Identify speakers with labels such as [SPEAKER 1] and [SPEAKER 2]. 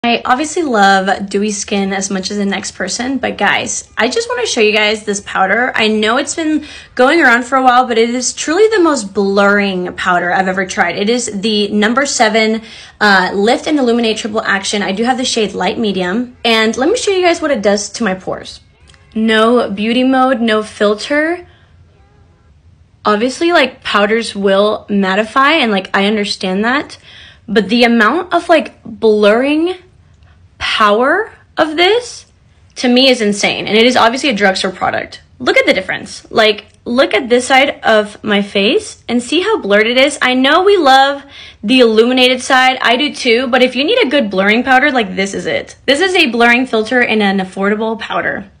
[SPEAKER 1] I obviously love dewy skin as much as the next person, but guys, I just want to show you guys this powder. I know it's been going around for a while, but it is truly the most blurring powder I've ever tried. It is the No7 Lift and Illuminate Triple Action. I do have the shade Light Medium, and let me show you guys what it does to my pores. No beauty mode, no filter. Obviously, like, powders will mattify, and like, I understand that, but the amount of like blurring power of this to me is insane. And it is obviously a drugstore product. Look at the difference. Like, look at this side of my face and see how blurred it is. I know we love the illuminated side. I do too, but if you need a good blurring powder, like, this is it. This is a blurring filter in an affordable powder.